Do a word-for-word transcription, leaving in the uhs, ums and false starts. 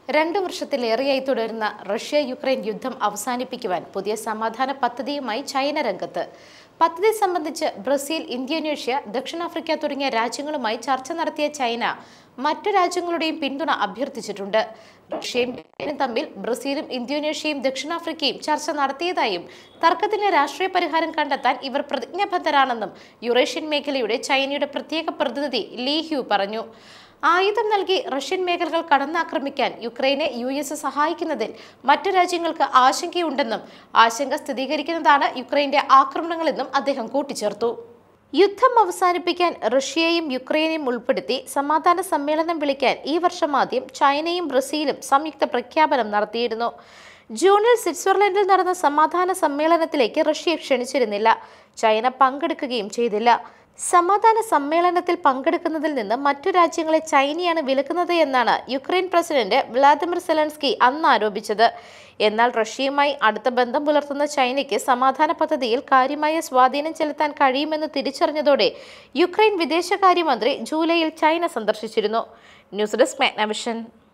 രണ്ടു വർഷത്തിലേറെയായി തുടരുന്ന റഷ്യ യുക്രൈൻ യുദ്ധം അവസാനിപ്പിക്കുവാൻ പുതിയ സമാധാന പദ്ധതിയുമായി ചൈന രംഗത്ത്. പദ്ധതി സംബന്ധിച്ച് ബ്രസീൽ, ഇന്തോനേഷ്യ, ദക്ഷിണാഫ്രിക്ക തുടങ്ങിയ രാജ്യങ്ങളുമായി ചർച്ച നടത്തിയ ചൈന മറ്റു രാജ്യങ്ങളുടെയും പിന്തുണ അഭ്യർത്ഥിച്ചിട്ടുണ്ട്. റഷ്യയും ചൈനയും തമ്മിൽ ബ്രസീലും ഇന്തോനേഷ്യയും ദക്ഷിണാഫ്രിക്കയും ചർച്ച നടത്തിയതായും തർക്കത്തിന് രാഷ്ട്രീയ പരിഹാരം കണ്ടെത്താൻ ഇവർ പ്രതിജ്ഞാബദ്ധരാണെന്നും യുറേഷ്യൻ മേഖലയുടെ ചൈനയുടെ പ്രത്യേക പ്രതിനിധി ലീ ഹ്യൂ പറഞ്ഞു. ആയുധം നൽകി റഷ്യൻ മേഖലകൾ കടന്നാക്രമിക്കാൻ യുക്രൈനെ യു എസ് സഹായിക്കുന്നതിൽ മറ്റു രാജ്യങ്ങൾക്ക് ആശങ്കയുണ്ടെന്നും ആശങ്ക സ്ഥിരീകരിക്കുന്നതാണ് യുക്രൈന്റെ ആക്രമണങ്ങളെന്നും അദ്ദേഹം കൂട്ടിച്ചേർത്തു. യുദ്ധം അവസാനിപ്പിക്കാൻ റഷ്യയെയും യുക്രൈനെയും ഉൾപ്പെടുത്തി സമാധാന സമ്മേളനം വിളിക്കാൻ ഈ വർഷം ആദ്യം ചൈനയും ബ്രസീലും സംയുക്ത പ്രഖ്യാപനം നടത്തിയിരുന്നു. ജൂണിൽ സ്വിറ്റ്സർലൻഡിൽ നടന്ന സമാധാന സമ്മേളനത്തിലേക്ക് റഷ്യയെ ക്ഷണിച്ചിരുന്നില്ല. ചൈന പങ്കെടുക്കുകയും ചെയ്തില്ല. സമാധാന സമ്മേളനത്തിൽ പങ്കെടുക്കുന്നതിൽ നിന്ന് മറ്റു രാജ്യങ്ങളെ ചൈനയാണ് വിലക്കുന്നത് എന്നാണ് യുക്രൈൻ പ്രസിഡന്റ് വ്ളാദിമിർ സെലൻസ്കി അന്ന് ആരോപിച്ചത്. എന്നാൽ റഷ്യയുമായി അടുത്ത ബന്ധം പുലർത്തുന്ന ചൈനയ്ക്ക് സമാധാന പദ്ധതിയിൽ കാര്യമായ സ്വാധീനം ചെലുത്താൻ കഴിയുമെന്ന് തിരിച്ചറിഞ്ഞതോടെ യുക്രൈൻ വിദേശകാര്യമന്ത്രി ജൂലൈയിൽ ചൈന സന്ദർശിച്ചിരുന്നു. News desk Magnavision.